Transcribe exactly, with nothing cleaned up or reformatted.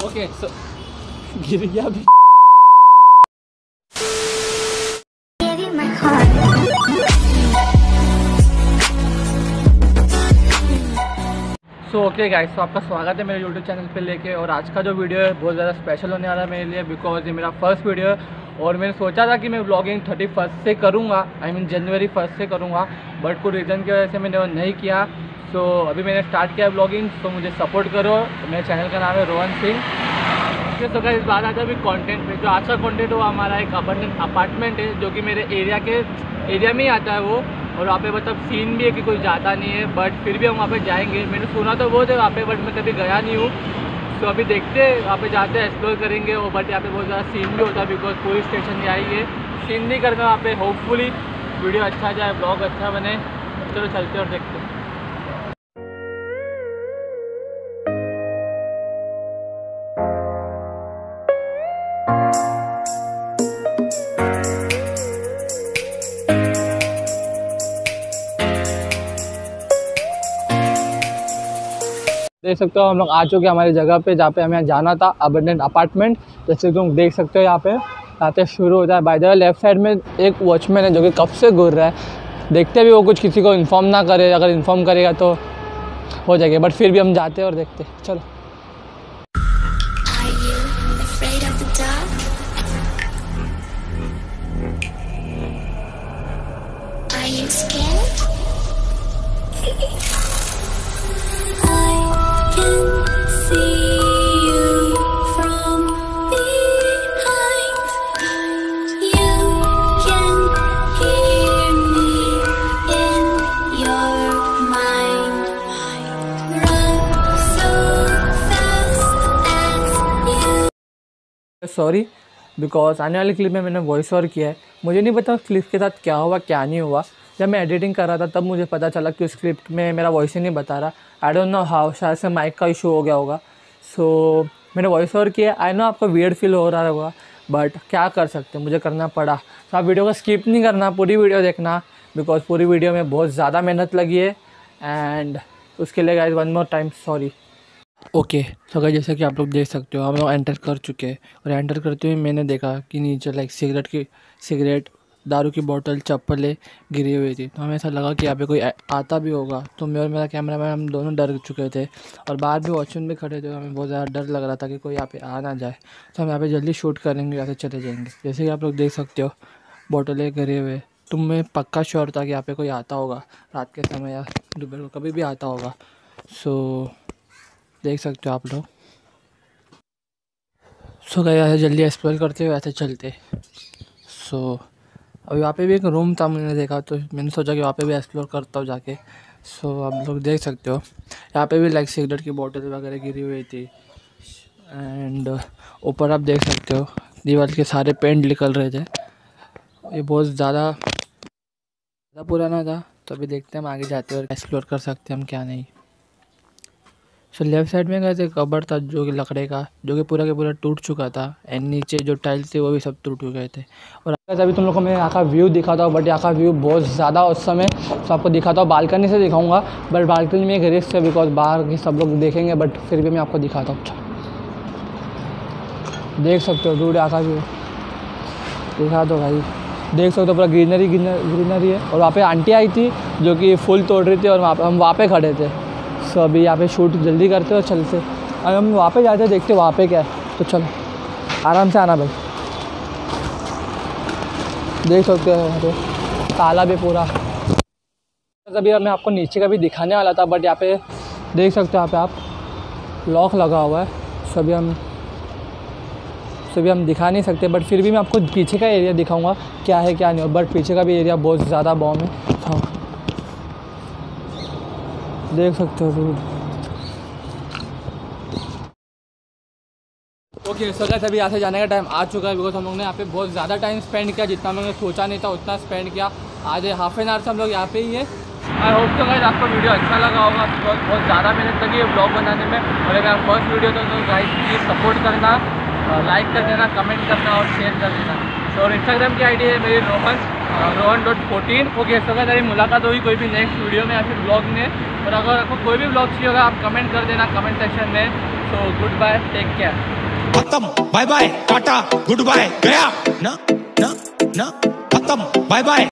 Okay so गिर गया भी। सो ओके गाइस, तो आपका स्वागत है मेरे यूट्यूब चैनल पे लेके। और आज का जो वीडियो है बहुत ज़्यादा स्पेशल होने वाला है मेरे लिए, बिकॉज ये मेरा फर्स्ट वीडियो है। और मैंने सोचा था कि मैं व्लॉगिंग थर्टी फर्स्ट से करूँगा, आई मीन जनवरी फर्स्ट से करूँगा, बट कुछ रीज़न की वजह से मैंने वो नहीं किया। सो so, अभी मैंने स्टार्ट किया व्लॉगिंग, तो मुझे सपोर्ट करो। मेरे चैनल का नाम है रोहन सिंह। तो गाइस बात आता है अभी कॉन्टेंट पे। जो आज का कॉन्टेंट वो हमारा एक अबंडेंट अपार्टमेंट है, जो कि मेरे एरिया के एरिया में ही आता है वो। और वहाँ पे मतलब सीन भी है कि कोई जाता नहीं है, बट फिर भी हम वहाँ पे जाएंगे। मैंने सुना तो वो थे वहाँ पे, बट मैं कभी गया नहीं हूँ। तो अभी देखते हैं, वहाँ पे जाते हैं, एक्सप्लोर करेंगे। और बट यहाँ पे बहुत ज़्यादा सीन भी होता है, बिकॉज पुलिस स्टेशन यहाँ ही है। सीन नहीं करना वहाँ पे। होपफुली वीडियो अच्छा जाए, ब्लॉग अच्छा बने। चलो चलते और देखते हैं। देख सकते हो हम लोग आ चुके हैं हमारी जगह पे, जहाँ पे हमें जाना था, अबंडेंट अपार्टमेंट। जैसे तुम देख सकते हो यहाँ पे आते शुरू होता है। By the way left side में एक वॉचमैन है जो कि कब से घूर रहा है। देखते भी वो कुछ किसी को इन्फॉर्म ना करे, अगर इन्फॉर्म करेगा तो हो जाएगा, बट फिर भी हम जाते हैं और देखते हैं। चलो सॉरी, बिकॉज आने वाली क्लिप में मैंने वॉइस ओवर किया है। मुझे नहीं पता उस क्लिप के साथ क्या हुआ क्या नहीं हुआ। जब मैं एडिटिंग कर रहा था तब मुझे पता चला कि उस क्लिप में मेरा वॉइस ही नहीं बता रहा। आई डोंट नो हाउ, शायद से माइक का इशू हो गया होगा। सो so, मैंने वॉइस ओवर किया। आई नो आपको वियर्ड फील हो रहा होगा, बट क्या कर सकते, मुझे करना पड़ा। तो आप वीडियो को स्किप नहीं करना, पूरी वीडियो देखना, बिकॉज पूरी वीडियो में बहुत ज़्यादा मेहनत लगी है। एंड उसके लिए guys one more time sorry. Okay तो गाइस जैसे कि आप लोग देख सकते हो हम लोग एंटर कर चुके हैं। और एंटर करते हुए मैंने देखा कि नीचे लाइक सिगरेट की सिगरेट दारू की बोतल, चप्पलें गिरी हुई थी। तो हमें ऐसा लगा कि यहाँ पे कोई आता भी होगा। तो मैं और मेरा कैमरा मैन हम दोनों डर चुके थे। और बाहर भी वॉचमैन भी खड़े थे। हमें बहुत ज़्यादा डर लग रहा था कि कोई यहाँ पे आ ना जाए। तो हम यहाँ पे जल्दी शूट करेंगे, यहाँ से चले जाएंगे। जैसे कि आप लोग देख सकते हो बोतलें गिरे हुए। तो मैं पक्का श्योर था कि यहाँ पे कोई आता होगा रात के समय या दोपहर को कभी भी आता होगा। सो देख सकते हो आप लोग। सो गए ऐसे जल्दी एक्सप्लोर करते हुए ऐसे चलते। सो अभी वहाँ पे भी एक रूम था, मैंने देखा, तो मैंने सोचा कि वहाँ पे भी एक्सप्लोर करता हूँ जाके। सो आप लोग देख सकते हो यहाँ पे भी लाइक सिगरेट की बोतल वगैरह गिरी हुई थी। एंड ऊपर आप देख सकते हो दीवार के सारे पेंट निकल रहे थे। ये बहुत ज़्यादा ज़्यादा पुराना था। तो अभी देखते हैं हम आगे जाते हैं और एक्सप्लोर कर सकते हैं हम क्या नहीं। सो लेफ्ट साइड में गए थे कबर्ड था जो कि लकड़े का, जो कि पूरा के पूरा टूट चुका था। एंड नीचे जो टाइल्स थे वो भी सब टूट गए थे। और अभी तुम लोग को मैं यहाँ का व्यू दिखाता हूँ, बट यहाँ का व्यू बहुत ज़्यादा उस समय। तो आपको दिखाता हूँ, बालकनी से दिखाऊंगा, बट बालकनी में एक रिस्क है, बिकॉज बाहर की सब लोग देखेंगे, बट फिर भी मैं आपको दिखाता हूँ। देख सकते हो दूर यहाँ का व्यू दिखा दो भाई। देख सकते हो पूरा ग्रीनरी ग्रीनरी है। और वहाँ पे आंटी आई थी जो कि फूल तोड़ रही थी, और वहाँ पे हम वहाँ पे खड़े थे। सो अभी यहाँ पे शूट जल्दी करते और चलते। अगर हम वहाँ पे जाते देखते वहाँ पे क्या है। तो चलो आराम से आना भाई। देख सकते हो यहाँ पे ताला भी पूरा। अभी मैं आपको नीचे का भी दिखाने वाला था, बट यहाँ पे देख सकते हो यहाँ पे आप लॉक लगा हुआ है। सभी हम सभी हम दिखा नहीं सकते, बट फिर भी मैं आपको पीछे का एरिया दिखाऊंगा क्या है क्या नहीं। बट पीछे का भी एरिया बहुत ज़्यादा बॉम है। हाँ देख सकते हो दूर। ओके सो गाइस अभी यहाँ से जाने का टाइम आ चुका है, बिकॉज हम लोग ने यहाँ पे बहुत ज़्यादा टाइम स्पेंड किया। जितना हम लोगों ने सोचा नहीं था उतना स्पेंड किया। आज हाफ एन आवर से हम लोग यहाँ पे ही है। आई होप तो गाइस आपको वीडियो अच्छा लगा होगा, बिकॉज बहुत ज़्यादा मेहनत लगी है ब्लॉग बनाने में। और अगर फर्स्ट वीडियो तो गाइस प्लीज़ सपोर्ट करना, लाइक कर देना, कमेंट करना और शेयर कर देना। तो और इंस्टाग्राम की आईडी है मेरी Rohan Rohan dot fourteen. Okay so guys मुलाकात होगी कोई भी नेक्स्ट वीडियो में या फिर ब्लॉग में। और अगर आपको कोई भी ब्लॉग चाहिए होगा आप कमेंट कर देना कमेंट सेक्शन में। So good bye, take care. खत्म, bye bye, tata, good bye, गया ना ना ना, खत्म, बाय बाय।